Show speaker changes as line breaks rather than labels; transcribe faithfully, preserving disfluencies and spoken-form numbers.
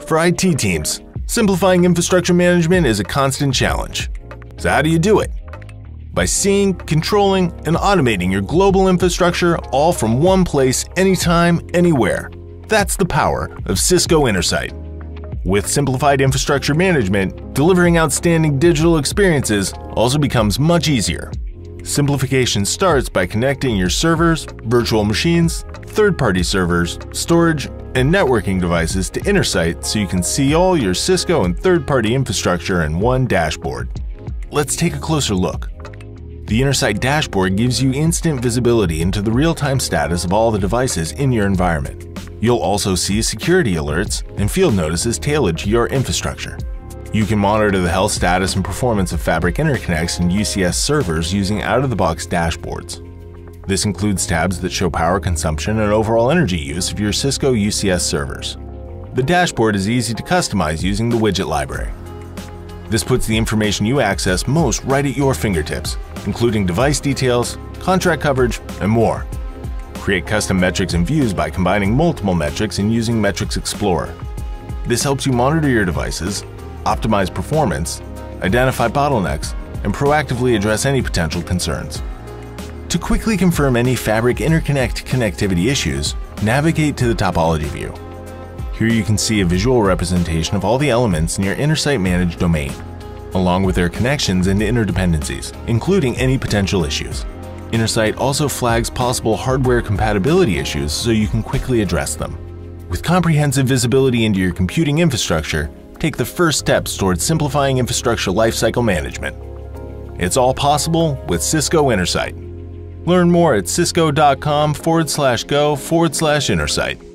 For I T teams, simplifying infrastructure management is a constant challenge. So how do you do it? By seeing, controlling, and automating your global infrastructure all from one place, anytime, anywhere. That's the power of Cisco Intersight. With simplified infrastructure management, delivering outstanding digital experiences also becomes much easier. Simplification starts by connecting your servers, virtual machines, third-party servers, storage, and networking devices to Intersight so you can see all your Cisco and third-party infrastructure in one dashboard. Let's take a closer look. The Intersight dashboard gives you instant visibility into the real-time status of all the devices in your environment. You'll also see security alerts and field notices tailored to your infrastructure. You can monitor the health status and performance of Fabric interconnects and U C S servers using out-of-the-box dashboards. This includes tabs that show power consumption and overall energy use of your Cisco U C S servers. The dashboard is easy to customize using the widget library. This puts the information you access most right at your fingertips, including device details, contract coverage, and more. Create custom metrics and views by combining multiple metrics and using Metrics Explorer. This helps you monitor your devices, optimize performance, identify bottlenecks, and proactively address any potential concerns. To quickly confirm any Fabric interconnect connectivity issues, navigate to the topology view. Here you can see a visual representation of all the elements in your Intersight managed domain, along with their connections and interdependencies, including any potential issues. Intersight also flags possible hardware compatibility issues so you can quickly address them. With comprehensive visibility into your computing infrastructure, take the first steps towards simplifying infrastructure lifecycle management. It's all possible with Cisco Intersight. Learn more at cisco.com forward slash go forward slash Intersight.